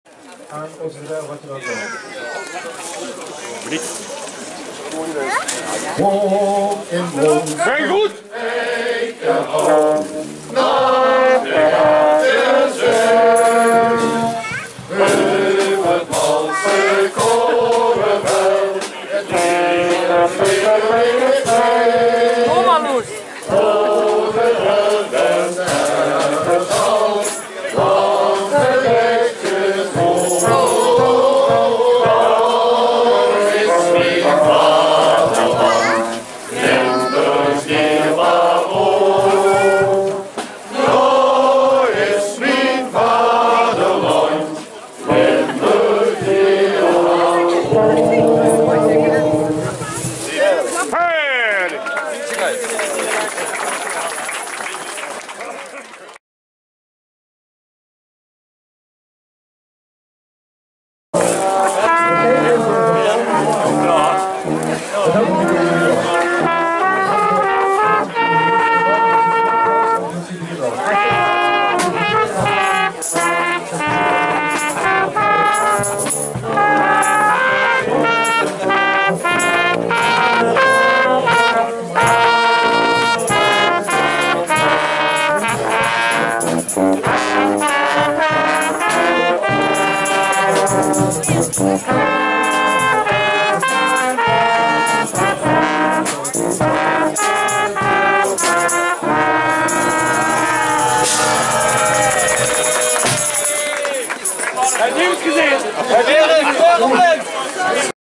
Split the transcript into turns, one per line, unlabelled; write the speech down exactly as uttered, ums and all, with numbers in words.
aan onze rebel wat je ook wil. Won in won.
Very goed!
Kom maar, Loes.
Heb je het gezien? Heb je het gezien?